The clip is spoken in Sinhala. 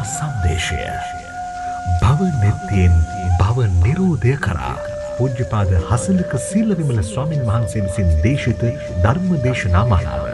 සන්දේශය භව නිත්‍යයෙන් භව නිරෝධය කරා පූජ්‍යපාද හසලක සීලවිමල ස්වාමින් වහන්සේ විසින් දේශිත ධර්ම දේශනා මාලාව